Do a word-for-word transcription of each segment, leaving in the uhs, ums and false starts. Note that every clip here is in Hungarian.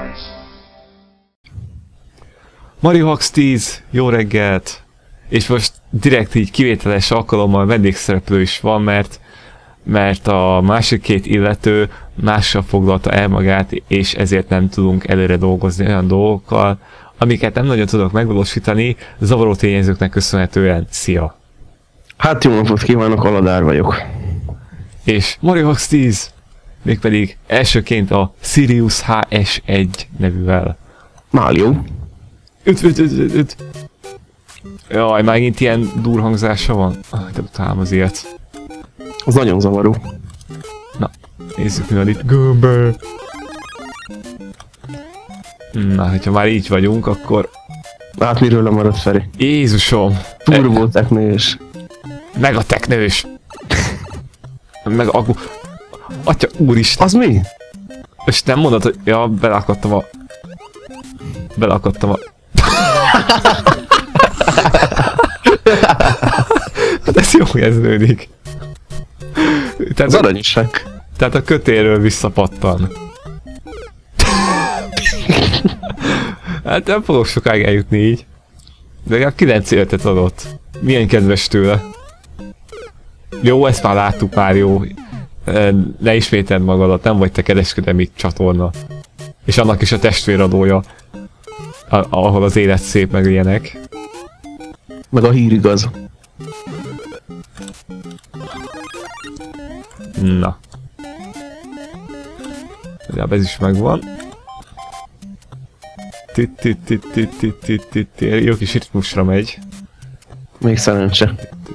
Mario Hax tíz, jó reggelt! És most direkt így kivételes alkalommal vendégszereplő is van, mert mert a másik két illető mással foglalta el magát, és ezért nem tudunk előre dolgozni olyan dolgokkal, amiket nem nagyon tudok megvalósítani, zavaró tényezőknek köszönhetően. Szia! Hát jó napot kívánok, Aladár vagyok. És Mario Hax tíz, mégpedig elsőként a Sirius H S egy nevűvel. Mario. Üt, üt, üt, üt, üt. Jaj, megint ilyen durhangzása van. Ah, de utálom az ilyet. Az nagyon zavaró. Na, nézzük mi van itt. Gömbbe! Na, hogyha már így vagyunk, akkor... Hát miről lemaradt, Feri? Jézusom! Turbo teknős. Meg a teknős! Meg a... Atya, úristen! Az mi? És nem mondod, hogy... Ja, belakadtam a... Belakadtam a... Hát ez jó kezdődik. Tehát, az aranyosság. Tehát a kötéről visszapattan. Hát nem fogok sokáig eljutni így. De legalább kilenc életet adott. Milyen kedves tőle. Jó, ezt már láttuk már, jó. Ne ismételd magadat, nem vagy te kereskedelmi csatorna. És annak is a testvéradója. Ahol az élet szép, meg ilyenek. Meg a hír igaz. Na. Legalább ez is megvan. Jó kis ritmusra megy. Még szerencse.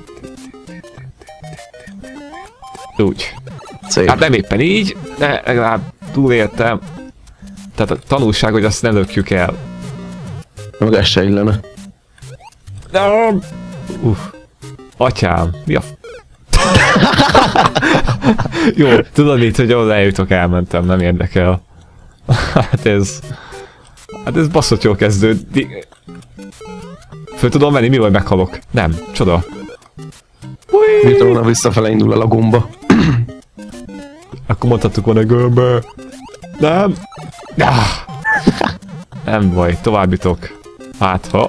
Úgy. Szép. Hát nem éppen így, de legalább túléltem. Tehát a tanulság, hogy azt ne lökjük el. Meg ez se illene. Nem! Uff. Atyám, mi a f... Jó, tudod mit, hogy ahol eljutok, elmentem, nem érdekel. Hát ez... Hát ez baszott jól kezdődik. Föl tudom menni, mi vagy meghalok? Nem, csoda. Mit volna visszafele indul el a gomba? Akkor mondhattuk volna gömbbe. Nem. Ah. Nem baj, továbbítok. Hát ha...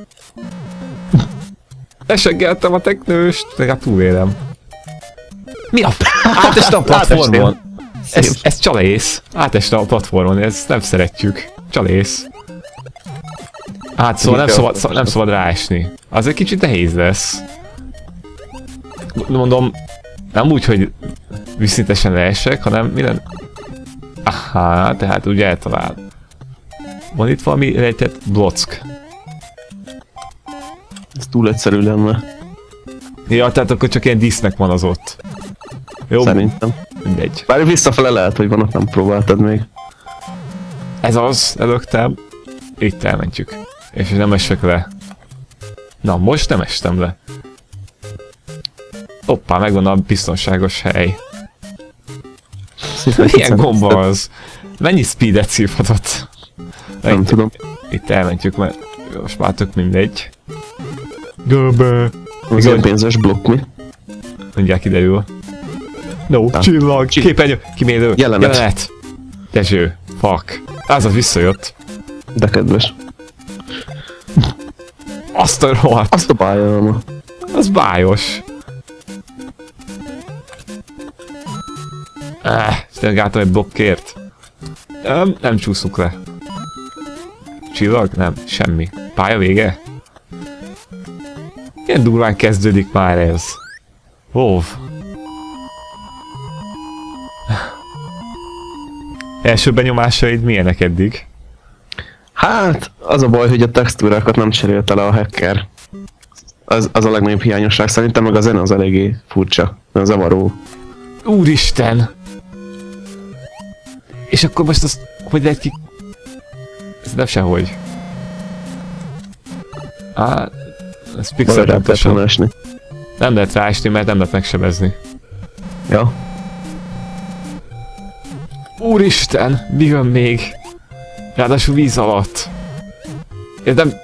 Eseggeltem a teknőst, legalább túlélem. Mi a f... Átestem a platformon. Ez, ez csalész. Átestem a platformon, ezt nem szeretjük. Csalész. Hát szóval nem szabad, szabad, nem szabad ráesni. Az egy kicsit nehéz lesz. Mondom, nem úgy, hogy viszintesen leesek, hanem minden... Aha, tehát úgy eltalál. Van itt valami rejtett block. Ez túl egyszerű lenne. Ja, tehát akkor csak ilyen dísznek van az ott. Jó, szerintem. Mindegy. Bár visszafele lehet, hogy van, ott nem próbáltad még. Ez az, előttem. Itt elmentjük. És nem esek le. Na, most nem estem le. Hoppá, megvan a biztonságos hely. Szépen milyen gomba az? Mennyi speedet szívhatott? Nem itt, tudom. Itt elmentjük, mert most már tök mindegy. Göbbe! Az egy pénzes blokk, mi? Mindjárt kiderül. No, nem. Csillag! Csill. Képernyő! Kimélő! Jelenet! Jelenet! Dezső! Fuck! Az az visszajött! De kedves. Azt a rohadt! Azt a bájolma. Az bájos! Ah, gátom egy blokkért. Nem, nem csúszunk le. Csillag? Nem, semmi. Pálya vége? Ilyen durván kezdődik már ez. Óv. Első benyomásaid milyenek eddig? Hát, az a baj, hogy a textúrákat nem cserélte le a hacker. Az, az a legnagyobb hiányosság szerintem, meg a zene az eléggé furcsa. Az zavaró. Úristen! És akkor most azt, hogy lehet ki... Ez nem sehogy. Á, ez pixel pontosan. Nem lehet ráesni, mert nem lehet megsebezni. Ja. Úristen, mi jön még? Ráadásul víz alatt. Ez nem...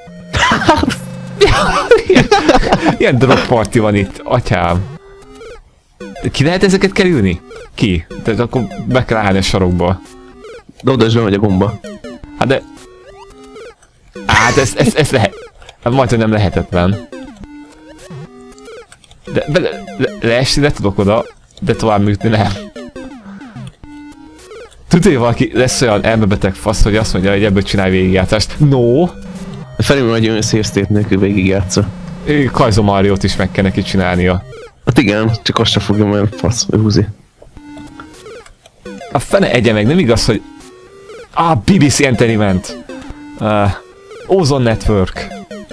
ilyen, ilyen drop party van itt, atyám. Ki lehet ezeket kerülni? Ki? Tehát akkor be kell állni a sarokba. De oda is bemegy a gomba. Hát de... Hát ez, ez, ez lehet... Hát majd, hogy nem lehetetlen. De be, le, le, leesni le tudok oda, de tovább műtni nem. Tudja, hogy valaki lesz olyan elmebeteg fasz, hogy azt mondja, hogy ebből csinálj végigjátszást. No! Felül hogy olyan szép state nélkül végigjátsza. Kajzo Mariót is meg kell neki csinálnia. Hát igen, csak azt sem fogja olyan fasz, ő húzi. A fene egye meg, nem igaz, hogy... Ah, bé bé cé Entertainment. Uh, Ozone Network.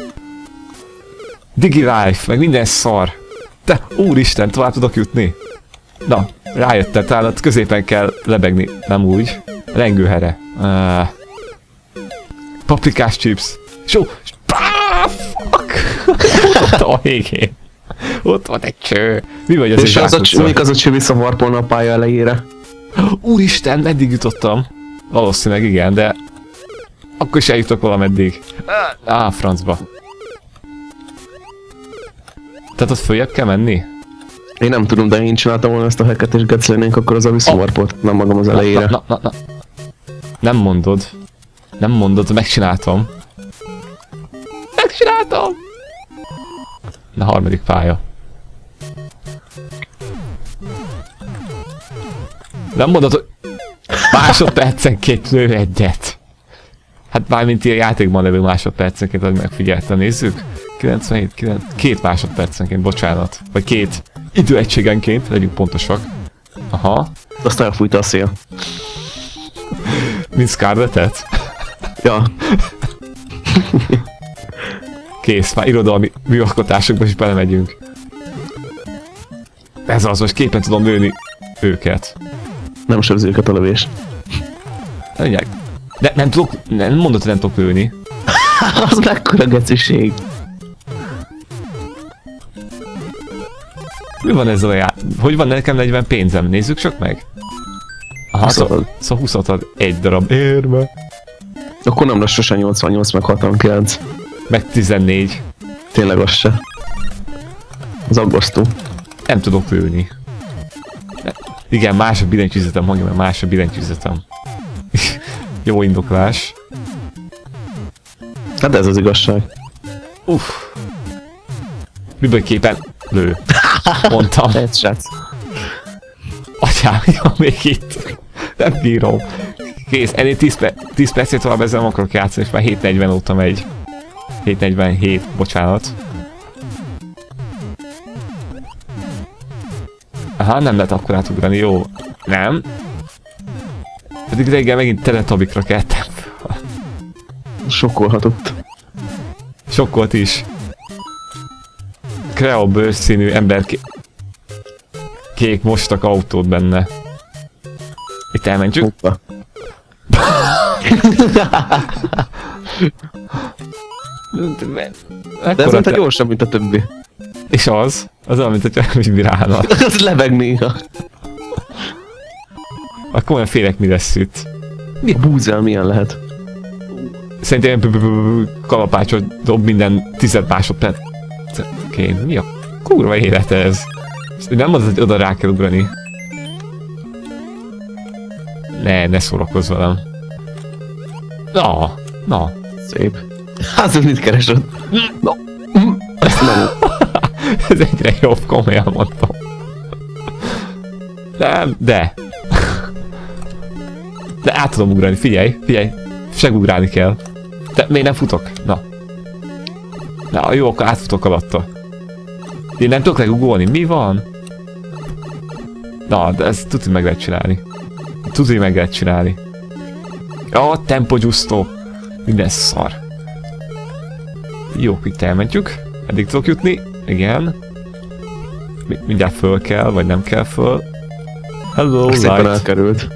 DigiLife, meg minden szar. Te, úristen, tovább tudok jutni? Na, rájöttem, talán ott középen kell lebegni, nem úgy. Lengőhere. Uh, paprikás chips. Só, ah, fuck! Ott a végén. Ott van egy cső. Mi vagy az, és az a cső, még az a cső visszavarpolna a pálya elejére. Úristen, meddig jutottam? Valószínűleg igen, de... Akkor is eljutok valameddig. Á, francba. Tehát ott följebb kell menni? Én nem tudom, de én csináltam volna ezt a hacket és geclénénk, akkor az a visszavarpolt, oh. Nem magam az elejére. Na, na, na, na. Nem mondod. Nem mondod, megcsináltam. Megcsináltam! Na, harmadik pálya. Nem mondod, hogy másodpercenként lő egyet. Hát mármint ilyen játékban levő másodpercenként, hogy megfigyeltem, nézzük. kilencvenhét, kilenc, két másodpercenként, bocsánat. Vagy két időegységenként, legyünk pontosak. Aha. Azt elfújta a szél. Mint Scarlettet? Ja. Kész, már irodalmi műalkotásokba is belemegyünk. Ez az, most képen tudom lőni őket. Nem sebzi őket a lövés. Mondják. De nem tudok, nem mondod, hogy nem tudok lőni. Az mekkora geciség. Mi van ezzel a já... Hogy van nekem negyven pénzem? Nézzük csak meg. Aha, szóval szó huszat ad egy darab érme. Akkor nem lesz sosem nyolcvannyolc meg hatvankilenc. Meg tizennégy. Tényleg az se. Az aggasztó. Nem tudok lőni. De, igen, más a billentyűzetem, hangja, mert más a billentyűzetem. Jó indoklás. Hát ez az igazság. Uff. Miből képen lő. Mondtam. Egy srác. Atyám, ja, még itt. Nem bírom. Kész, ennél tíz, pe tíz percét tovább ezzel nem akarok játszani, és már hét negyven óta megy. hét negyvenhét, bocsánat. Aha, nem lehet akkor átugrani, jó. Nem. Pedig reggel megint teletabikra keltem. Sokkolhatott. Sokkolt is. Creo bőrszínű ember ké kék mostak autót benne. Itt elmentjük. Hoppa. De ez mondta gyorsabb, mint a többi. És az? Az olyan, mint hogyha vibrálna. Az lebeg néha. Akkor olyan félek, mi lesz itt. Mi a búzel milyen lehet? Szerintem kalapácsot dob minden tized másodperc. Oké, mi a kurva élete ez? Nem az, hogy oda rá kell ugrani. Ne, ne szórakozz velem. Na, na. Szép. Hát ez mit keresed? Na. Ezt nem. Ez egyre jobb, komolyan mondtam. Nem, de. De át tudom ugrani, figyelj, figyelj. Segugrálni kell. De még nem futok, na. Na, jó, akkor átfutok alatta. Én nem tudok legugolni, mi van? Na, de ezt tudod, meg lehet csinálni. Tudod, hogy meg lehet csinálni. Ja, tempo giusto. Minden szar. Jó, itt elmentjük. Eddig tudok jutni. Igen. Mindjárt föl kell, vagy nem kell föl. Hello, szépen light. elkerült.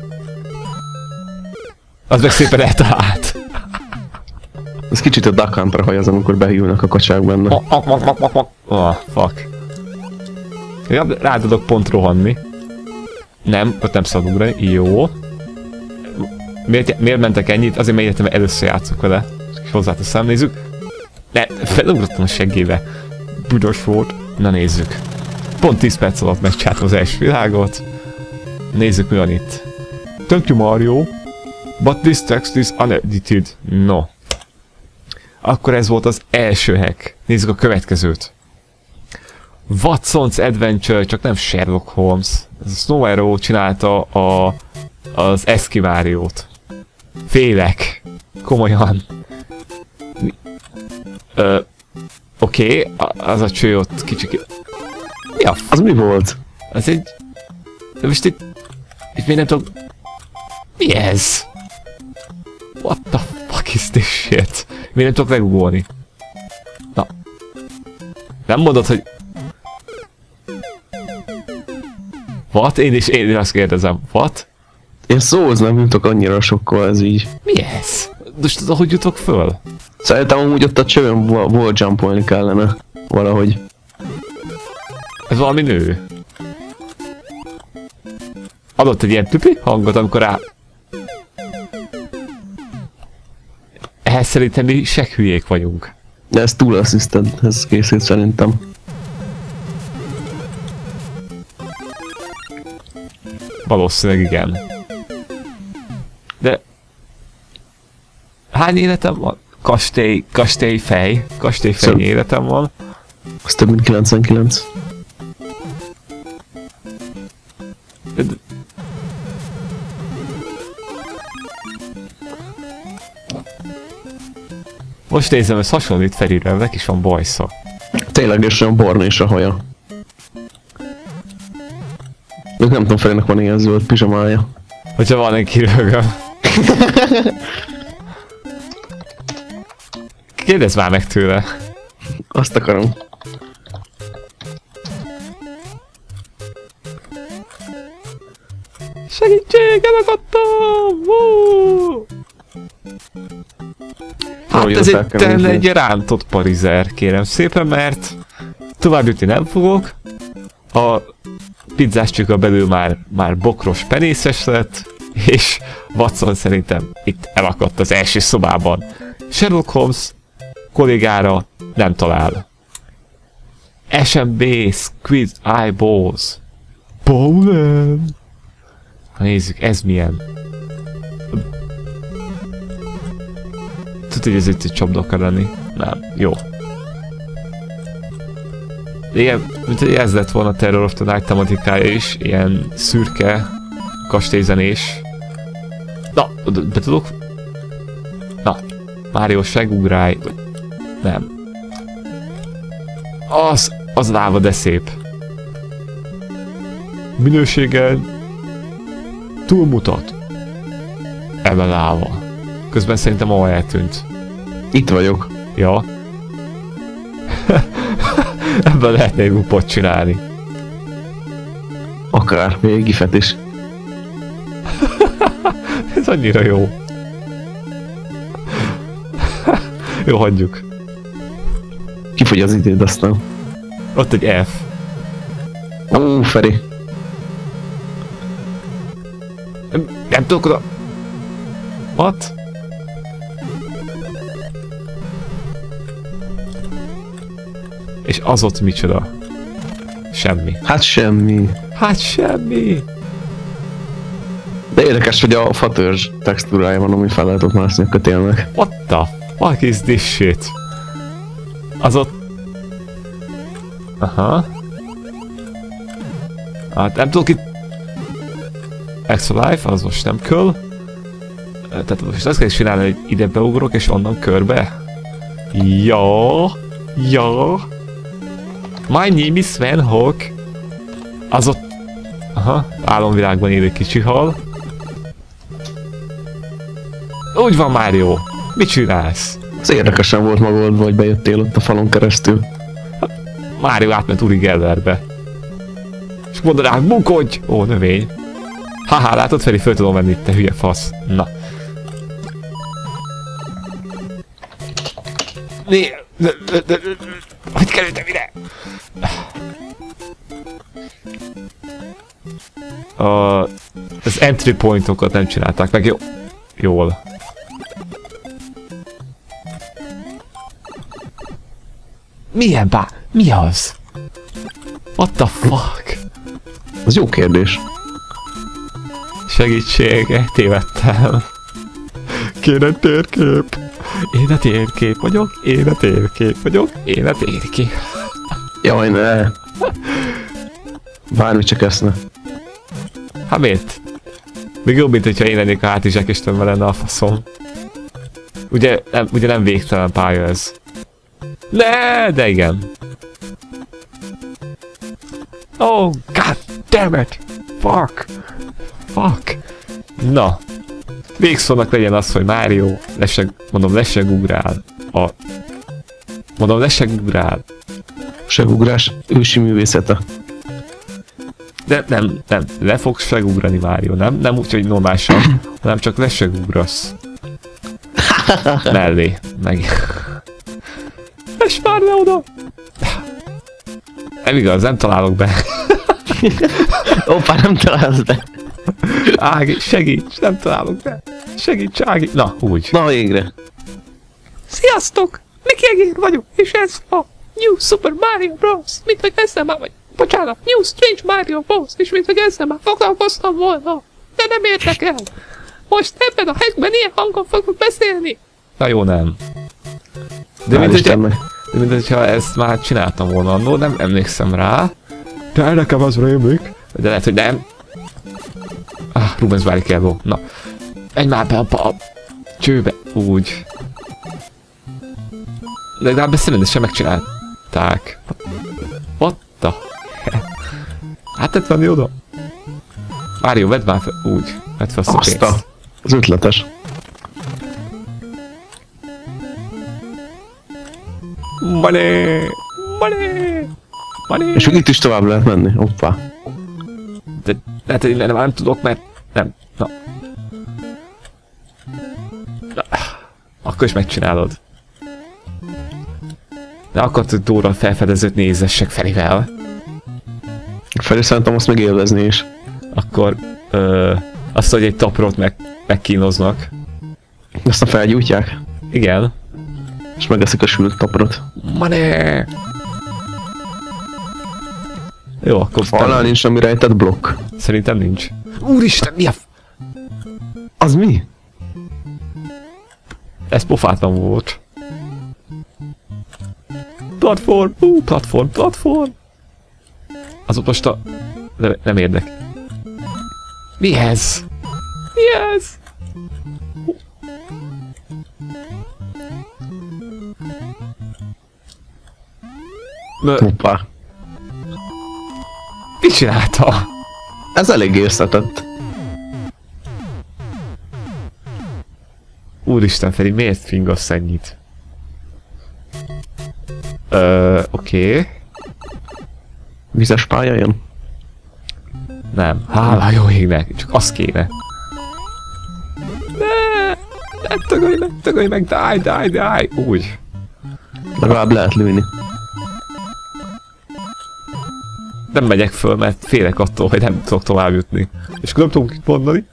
Az meg szépen eltalált. Ez kicsit a Duck Hunter haj az, amikor behívnak a kacsák benne. Oh, fuck. Ja, rá tudok pont rohanni. Nem, ott nem szabad ugrani. Jó. Miért, miért mentek ennyit? Azért mert egyetemben először játszok vele. És hozzáteszem, nézzük. Ne, felugrottam a seggébe. Büdös volt. Na nézzük. Pont tíz perc alatt megcsináltam az első világot. Nézzük, mi van itt. Thank you, Mario. But this text is unedited. No. Akkor ez volt az első hack. Nézzük a következőt. Watson's Adventure, csak nem Sherlock Holmes. Ez a Snow Arrow csinálta a, az Eszkimáriót. Félek. Komolyan. Ö, Oké, okay, az a cső ott kicsit... Mi a f... Az mi volt? Az egy... De most itt... Itt még nem tudom... Mi ez? What the fuck is this shit? Még nem tudok megugolni. Na. Nem mondod, hogy... What? Én is, én azt kérdezem. What? Én szóhoz nem jutok annyira sokkal ez így. Mi ez? Most tudod, hogy jutok föl? Szerintem amúgy ott a csövön wall jumpolni kellene. Valahogy. Ez valami nő. Adott egy ilyen pipi hangot, amikor rá... Ehhez szerintem mi seghülyék vagyunk. De ez túl assistant, ez készít szerintem. Valószínűleg igen. De... Hány életem van? Kastély, kastélyfej. Kastélyfej életem van. Az több mint kilencvenkilenc. De, de... Most nézem, ez hasonlít Ferire, neki is van bajsza. Ténylegesen barna is a haja. Még nem tudom, Ferinek van ilyen zöld pizsamája. Hogyha van egy kirögöm. Kérdezz már meg tőle. Azt akarom. Segítség, elakadtam! Woo! Hát ez egy, egy rántott parizer, kérem szépen, mert tovább jutni nem fogok. A pizzás csüka belül már, már bokros penészes lett, és Watson szerintem itt elakadt az első szobában. Sherlock Holmes kollégára nem talál. es em bé Squid Eyeballs. Bowlen! Ha nézzük, ez milyen. Tudod, hogy ez itt egy csapda akar lenni? Nem. Jó. Igen, mint hogy ez lett volna a Terror of the Night tematikája is. Ilyen szürke, kastélyzenés. Na, be tudok? Na, Mário, segugrálj. Nem. Az, az láva, de szép. Minőséggel túlmutat. Ebben láva. Közben szerintem ahol eltűnt. Itt vagyok. Ja. Ebben lehetne egy upot csinálni. Akár, még gifet is. Ez annyira jó. Jó, hagyjuk. Kifogy az időd aztán. Ott egy F. Ó, Feri. Nem, nem tudok oda... What? És az ott micsoda? Semmi. Hát semmi. Hát semmi. De érdekes, hogy a fatörzs textúrája van, ami fel lehetett mászni a kötélnek. What the fuck is this shit? Az ott... Aha. Hát nem tudok itt... Extra life, az most nem köl. Tehát most azt kell csinálni, hogy ide beugrok és onnan körbe. Ja. Ja. My name is Sven Hawk. Az ott... Aha, álomvilágban élő kicsi hal. Úgy van, Mário. Mit csinálsz? Ez érdekesen volt megoldva, hogy bejöttél ott a falon keresztül. Mário átment Uri Gellerbe. És mondaná, hogy munkodj! Ó, növény. Haha, látod, Feri, föl tudom venni, te hülye fasz. Na. Né... Hogy kerültem ide? A... Az entry pointokat nem csinálták meg jó... jól. Milyen bá... Mi az? What the fuck? Az jó kérdés. Segítség, tévedtem. Kéne térkép. Én a térkép vagyok, én a térkép vagyok, én a térkép. Jaj, ne. Bármi csak ezt ne. Hát miért? Még jobb, mint hogyha én lennék a hátizsák, és tömve lenne a faszom. Ugye nem, ugye nem végtelen pálya ez. Ne, de igen. Oh, god damn it! Fuck! Fuck! Na. Végszónak legyen az, hogy Mario leseg, mondom, lesegugrál. A... Mondom, lesegugrál. Segugrás ősi művészete. De nem, nem, le fogsz segugrani, Mario, nem? Nem úgy, hogy normálisan, hanem csak lesegugrasz. Mellé, meg. És már le oda! Nem igaz, nem találok be. Opa, nem találsz be. Ági, segíts, nem találok be. Segíts, Ági. Na, úgy. Na, végre. Sziasztok! Miki Egér vagyok, és ez a New Super Mario Bros. Mint hogy ezzel már vagy... Bocsánat, New Strange Mario Bros. És mint hogy ezzel már foglalkoztam volna. De nem érdekel. Most ebben a helyben ilyen hangon fogok beszélni. Na jó, nem. De mint, hogyha, de mint hogyha ezt már csináltam volna annól, nem emlékszem rá. De nekem az rémlik. De lehet, hogy nem. Ah, Rubens Barrichello. Na. Menj már be a, a csőbe. Úgy. De legalább ezt rendesen megcsinálták. What the hell? Hát tett venni oda. Mário, vedd már fel. Úgy. Vedd fel azt a pénzt. Azt az ötletes. Money! Money! Money! És itt is tovább lehet menni. Hoppá. De lehet, hogy nem, nem tudok, mert nem. Na. Na. Akkor is megcsinálod. De akkor tud Dóra felfedezőt nézessek Ferivel. Feri szerintem azt még élvezni is. Akkor ö, azt, hogy egy taprot meg, megkínoznak. Aztán felgyújtják. Igen. És megeszik a sült taprot. Money! Jó, akkor... Falnál nincs semmi rejtett blokk. Szerintem nincs. Úristen, mi a f... Az mi? Ez pofátlan volt. Platform! Ú, platform, platform! Az most a... Nem, nem érdek. Mi ez? Mi ez? Hoppá. Mit csinálta? Ez eléggé összetett. Úristen, Feri, miért fingasz ennyit? Ö, oké. Okay. Vizes pálya jön? Nem. Hála jó égnek, csak az kéne. Ne! Ne tögölj meg, tögölj meg, die, die, die! Úgy. Legalább lehet lőni. Nem megyek föl, mert félek attól, hogy nem tudok tovább jutni. És akkor nem tudok itt mondani.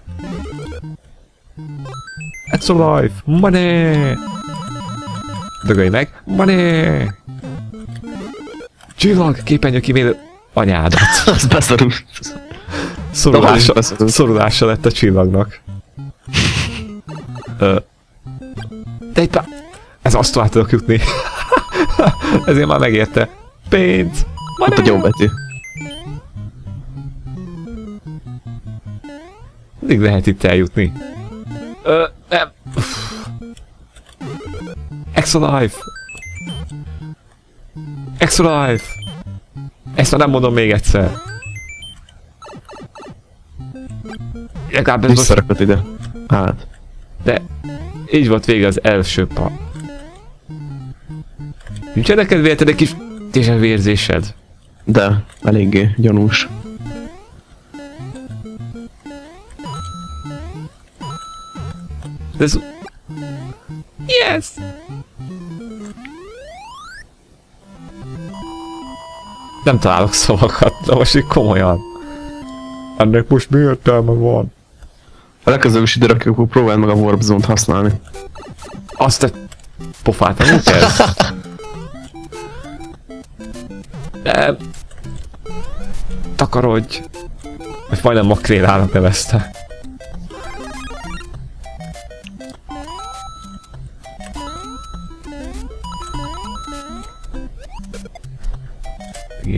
It's alive! Money! Dögölj meg! Money! Csillag! Képernyő kivélő anyádat! Az beszorul. Szorulása, szorulása lett a csillagnak. Ö, de itt már... Ez azt tovább tudok jutni. Ezért már megérte. Pénz! Ott a gyombetű. Mindig lehet itt eljutni. Ö, nem. Extra life! Extra life! Ezt már nem mondom még egyszer. Legalább ez most... Visszarakott ide. Hát. De így volt vége az első pa. Nincs neked véletlen egy kis déjà vu érzésed? De, eléggé gyanús. De ez... Yes! Nem találok szavakat, de most így komolyan. Ennek most mi értelme van? A legközelebb is ide rakjuk, akkor próbáld meg a Warp Zone-t használni. Azt a pofát, nem úgy ez? De... Takarodj! Vagy majdnem makrélának nevezte.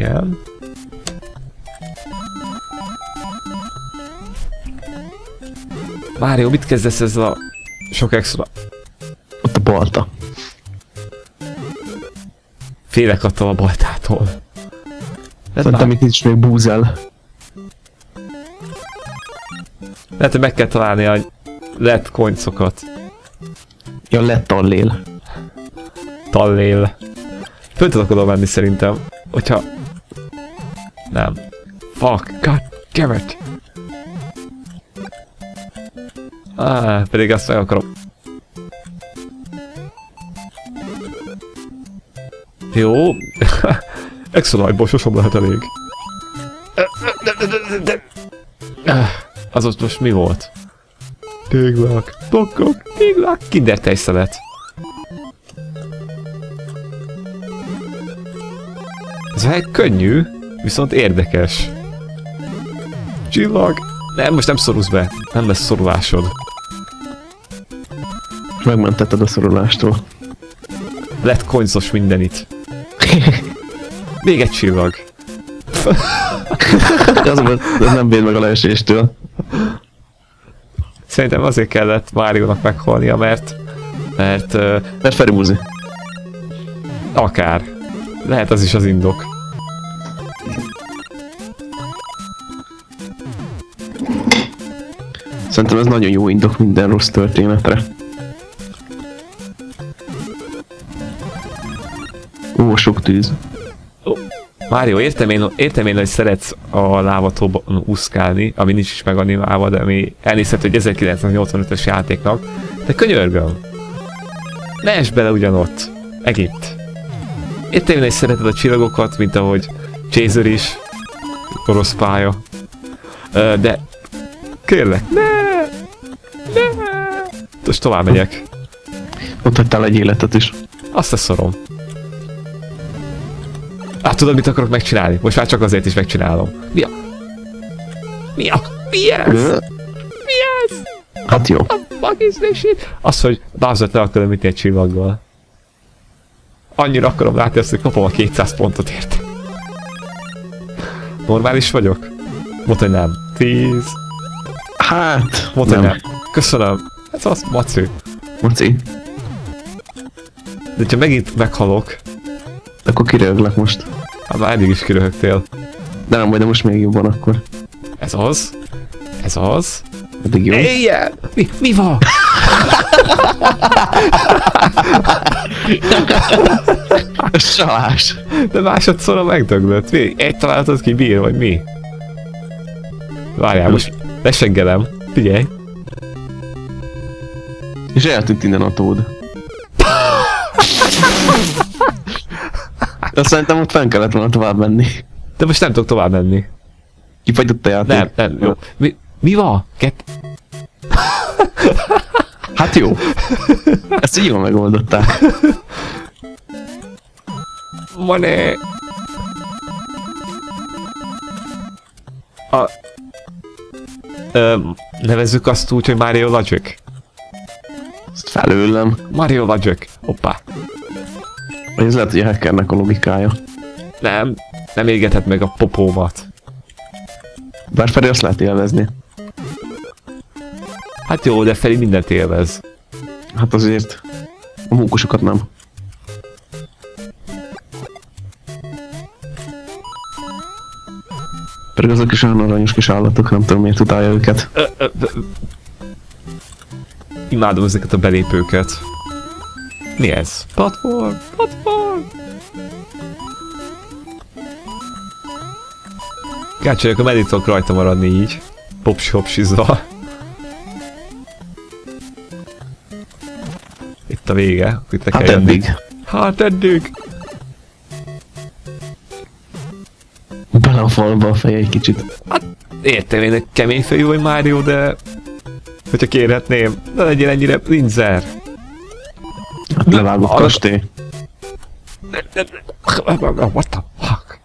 Igen. Mário, mit kezdesz ezzel a sok extra? Ott a balta. Félek attól a baltától. Szerintem itt nincs még búzel. Lehet, hogy meg kell találni a lett koncokat. Ja, lett tallél. Tallél. Föl tudok oda menni szerintem, hogyha... Nem. Fuck, god damn it. Ah, pedig azt meg akarom. Jó. Extra light-ból sosem lehet elég. Az ott most mi volt? Téglák, blokkok, téglák, kinder tejszelet. Ez egy könnyű, viszont érdekes. Csillag. Nem, most nem szorulsz be. Nem lesz szorulásod. Megmentetted a szorulástól. Lett konyzos mindenit. Még egy csillag. Az volt, ez nem véd meg a leeséstől. Szerintem azért kellett Máriónak meghalnia, mert... Mert... Uh, Mert Ferimuzi. akár. Lehet az is az indok. Szerintem ez nagyon jó indok minden rossz történetre. Ó, sok tűz. Mário, értem én, értem én, hogy szeretsz a lávatóban úszkálni, ami nincs is meganimálva, de ami elnézhető, hogy ezerkilencszáznyolcvanötös játéknak. De könyörgöm! Ne esd bele ugyanott. Megint. Értem én, hogy szereted a csillagokat, mint ahogy Chaser is. Orosz pálya. Ö, de... Kérlek, ne! Ne! Most tovább megyek. Ott hagytál egy életet is. Azt a szorom. Hát tudod, mit akarok megcsinálni? Most már csak azért is megcsinálom. Mi a... Mi a... Mi ez? Mi ez? Hát jó. A magisztését? Az, hogy Bowser-t le akarom ütni egy csillaggal. Annyira akarom látni azt, hogy kapom a kétszáz pontot érte. Normális vagyok? Mondd, hogy nem. tíz. Hát... Mondd, hogy nem. Köszönöm. Ez az, maci. Moci. De ha megint meghalok, Akkor kiröglek most. hát már eddig is kiröhögtél. De nem, majd de most még jobban akkor. Ez az. Ez az. Eddig jó. Éjjel! Mi, mi van? Salás. De másodszorra megdöglött. Mi? Egy találtad ki bír, vagy mi? Várjál, most leseggelem. Figyelj. És eltűnt innen a tód. Azt szerintem ott fenn kellett volna tovább menni. De most nem tudok tovább menni. Kifagyott a játék. Nem, nem, jó. Mi, mi van? Kett... Hát jó. Ezt így jól megoldották. Mané! A... Ö, nevezzük azt úgy, hogy Mario Logic. Ezt felőlem. Mario Logic. Hoppá. Vagy ez lehet, hogy a hackernek a logikája. Nem, nem égethet meg a popómat. Bár Feri azt lehet élvezni. Hát jó, de Feri mindent élvez. Hát azért. A mókusokat nem. Pedig azok is olyan aranyos kis állatok, nem tudom miért utálja őket. Ö, ö, ö. Imádom ezeket a belépőket. Mi ez? Platform! Platform! Gácsoljak, a medittok rajta maradni így. Popsi-hopsizva. Itt a vége, akkor itt Hát kell jönni. eddig. Hát eddig! Bele a falba a feje egy kicsit. Értem én egy kemény fejű vagy Mario, de... Hogyha kérhetném, ne legyél ennyire linzer. Hát levágott arra- kastély. What the fuck?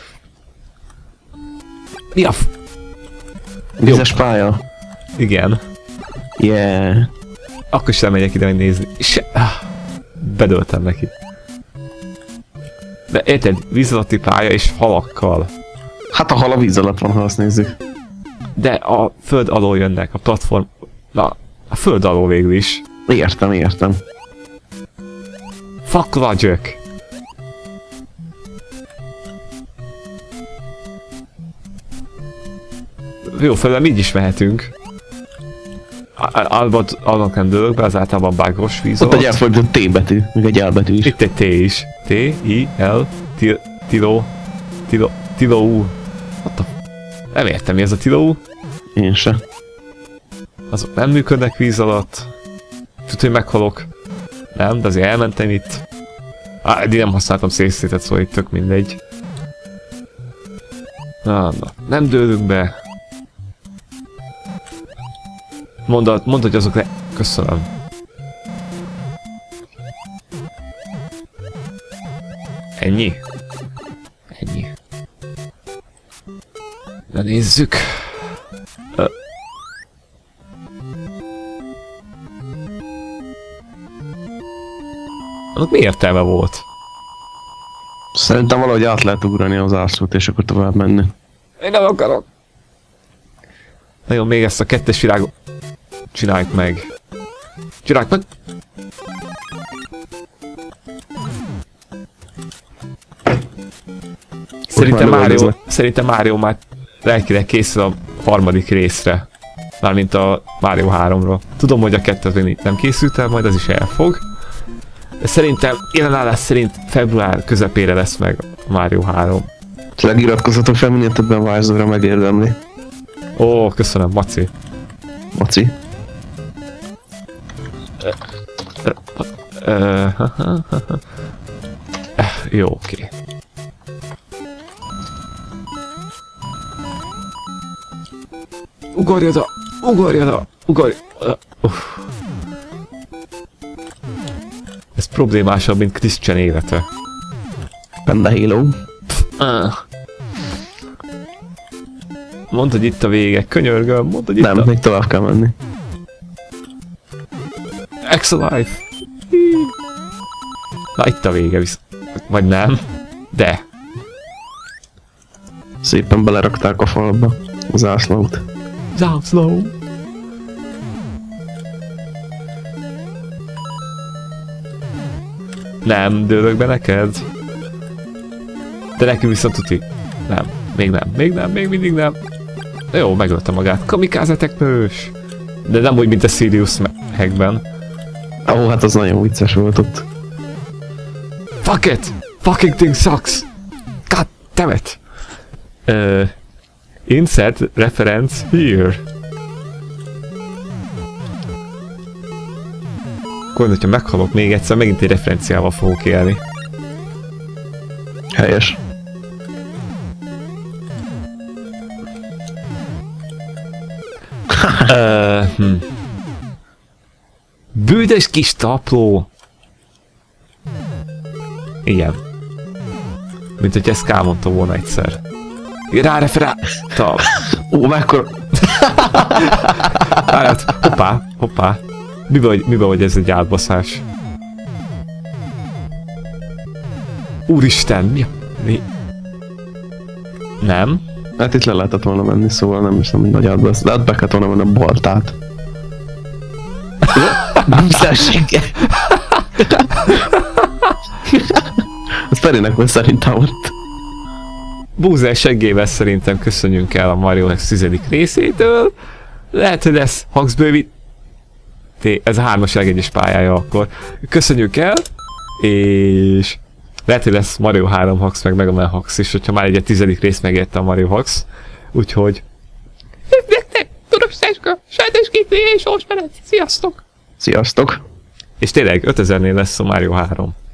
Mi a f... Vizes pálya. Igen. Yeah. Akkor sem megyek ide megnézni. Se... Ah, bedöltem neki. De érted, víz alatti pálya és halakkal. Hát a hal a víz alatt van, ha azt nézzük. De a föld alól jönnek, a platform... Na, a föld alól végül is. Értem, értem. Fuck logic. Jó, felem így is mehetünk. Albot, annak nem dőlök be, az általában bágos víz Ott egy elfordított T betű, még egy L betű is. Itt egy T is. T, I, L, Tilo, Tilo, Tilo, U. What the f... Nem értem, mi ez a Tilo U. Én se. Azok nem működnek víz alatt. Tudod, hogy meghalok. Nem, de azért elmentem itt. Á, eddig nem használtam szészétet, szóval itt tök mindegy. Na, na, nem dőlünk be. Mondd, mondd, hogy azok le... Köszönöm. Ennyi? Ennyi. Na nézzük. Ö. Annak mi értelme volt? Szerintem valahogy át lehet ugrani az ászlót, és akkor tovább menni. Én nem akarok. Na jó, még ezt a kettes világot csináljuk meg. Csináljuk meg! Szerintem Mario, szerintem Mario már lelkileg készül a harmadik részre. Mármint a Mario háromra. Tudom, hogy a kettő még nem készült el, majd az is elfog. De szerintem jelenállás szerint február közepére lesz meg a Mario három. Tényleg iratkozzatok fel, minél többen Wildsora megérdemli. Ó, köszönöm, Maci. Maci. Jó, oké. Ugorj oda! Ugorj oda! Ugorj! Uh. Ez problémásabb, mint Christian élete. Panda Halo. Uh. Mondd, hogy itt a vége, könyörgöm, mondd, hogy itt Nem, a... még tovább kell menni. Exalife! Na, itt a vége visz... Vagy nem, de... Szépen belerakták a falba az ászlót. Zászló! Nem, dőlök be neked? De nekünk viszont tuti. Nem, még nem, még nem, még mindig nem. Jó, megölte magát. Kamikaze teknős! De nem úgy, mint a Sirius hackben. Ó, hát az nagyon vicces volt ott. Fuck it! Fucking thing sucks! God damn it! Uh, insert reference here. Akkor, hogyha meghalok még egyszer, megint egy referenciával fogok élni. Helyes. uh, hm. Bűdes kis tapló! Igen. Mint hogy ezt K mondta volna egyszer. Ráreferáltam! Ó, mekkora... Hoppá, hoppá. Mibe vagy, mibe vagy ez egy átbaszás? Úristen, mi? mi? Nem? Hát itt le lehetett volna menni, szóval nem hiszem, hogy nagy átbasz. De hát be kellett volna menni a baltát. Búzásséggel! Ez Ferinek volt szerintem ott. Búzás seggével szerintem köszönjünk el a Mario tizedik részétől. Lehet, hogy lesz Hax bővít... Ez a hármas legegyes pályája akkor. Köszönjük el, és lehet, hogy lesz Mario három Hax, meg Mega Man Hax is, hogyha már egy a tizedik rész megérte a Mario Hax. Úgyhogy... Nektek, Turos Sáska, Sájtás Kikli és Ósmenet. Sziasztok! Sziasztok! És tényleg ötezernél lesz a Mario három.